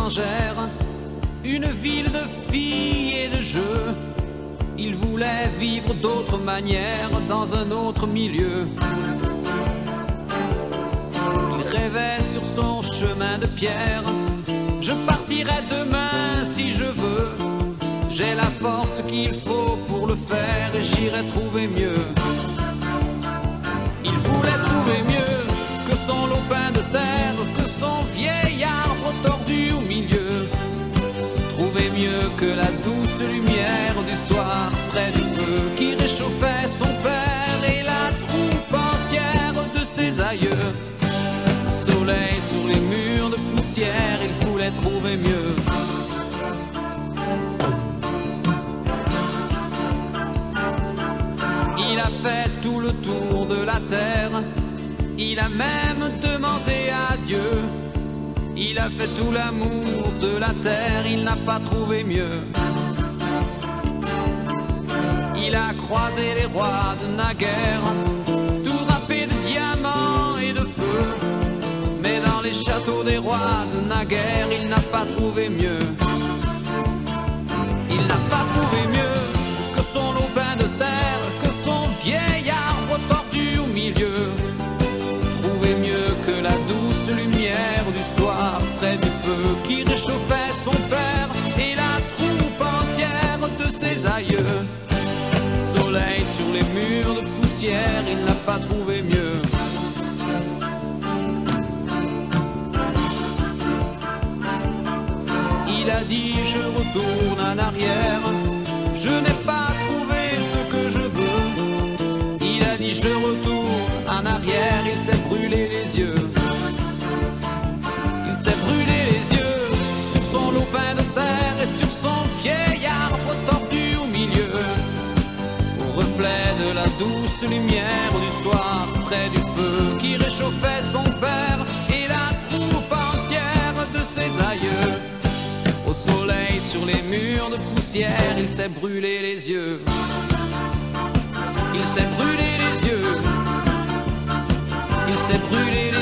étrangère, une ville de filles et de jeux. Il voulait vivre d'autre manière dans un autre milieu. Il rêvait sur son chemin de pierre. Je partirai demain si je veux. J'ai la force qu'il faut pour le faire et j'irai trouver mieux. Il voulait trouver mieux que son lopin de terre, que son vieil arbre tordu au milieu. Trouver mieux que la douce lumière du soir près du feu qui réchauffait son père et la troupe entière de ses aïeux. Soleil sur les murs de poussière, il voulait trouver mieux. Il a fait tout le tour de la terre, il a même demandé à Dieu. Il a fait tout l'amour de la terre, il n'a pas trouvé mieux. Il a croisé les rois de naguère, tout drapés de diamants et de feu. Mais dans les châteaux des rois de naguère, il n'a pas trouvé mieux. Il n'a pas trouvé mieux que son lopin de terre, que son vieil arbre tordu au milieu. Trouver mieux que la douce lumière du soir près du feu qui réchauffait son père et la troupe entière de ses aïeux. Soleil sur les murs de poussière, il n'a pas trouvé mieux. Il a dit je retourne en arrière, je n'ai pas trouvé ce que je veux. Il a dit je retourne en arrière, il s'est brûlé les yeux. Il s'est brûlé les yeux sur son lopin de terre et sur son vieil arbre tordu au milieu. Au reflet de la douce lumière du soir près du feu qui réchauffait son père et la troupe entière de ses aïeux. Au soleil sur les murs de poussière, il s'est brûlé les yeux. Il s'est brûlé les yeux. Il s'est brûlé